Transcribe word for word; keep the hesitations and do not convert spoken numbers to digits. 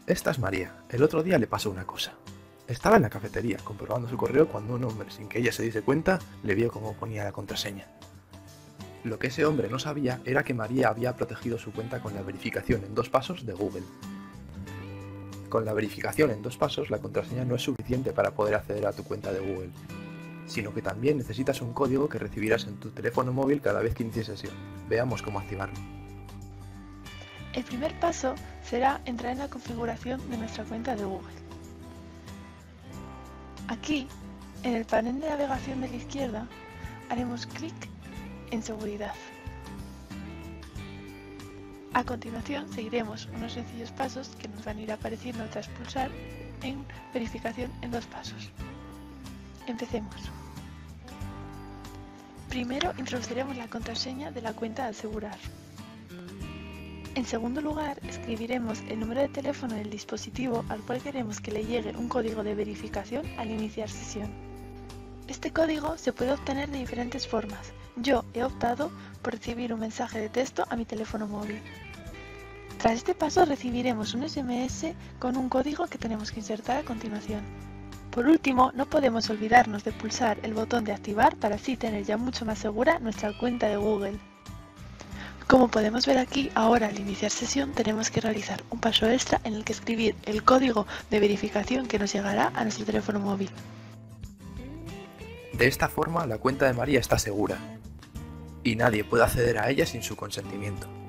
Esta es María. El otro día le pasó una cosa. Estaba en la cafetería comprobando su correo cuando un hombre, sin que ella se diese cuenta, le vio cómo ponía la contraseña. Lo que ese hombre no sabía era que María había protegido su cuenta con la verificación en dos pasos de Google. Con la verificación en dos pasos, la contraseña no es suficiente para poder acceder a tu cuenta de Google, sino que también necesitas un código que recibirás en tu teléfono móvil cada vez que inicies sesión. Veamos cómo activarlo. El primer paso será entrar en la configuración de nuestra cuenta de Google. Aquí, en el panel de navegación de la izquierda, haremos clic en Seguridad. A continuación seguiremos unos sencillos pasos que nos van a ir apareciendo tras pulsar en Verificación en dos pasos. Empecemos. Primero introduciremos la contraseña de la cuenta a asegurar. En segundo lugar, escribiremos el número de teléfono del dispositivo al cual queremos que le llegue un código de verificación al iniciar sesión. Este código se puede obtener de diferentes formas. Yo he optado por recibir un mensaje de texto a mi teléfono móvil. Tras este paso recibiremos un ese eme ese con un código que tenemos que insertar a continuación. Por último, no podemos olvidarnos de pulsar el botón de activar para así tener ya mucho más segura nuestra cuenta de Google. Como podemos ver aquí, ahora al iniciar sesión tenemos que realizar un paso extra en el que escribir el código de verificación que nos llegará a nuestro teléfono móvil. De esta forma, la cuenta de María está segura, y nadie puede acceder a ella sin su consentimiento.